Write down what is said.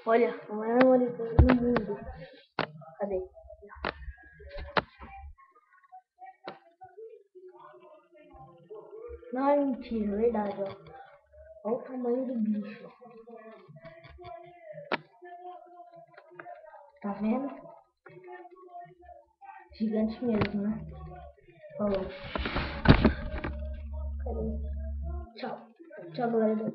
Olha, o maior origami do mundo. Cadê? Não é mentira, é verdade, ó. Olha o tamanho do bicho. Tá vendo? Gigante mesmo, né? Falou. Cadê? Tchau. Tchau, galera.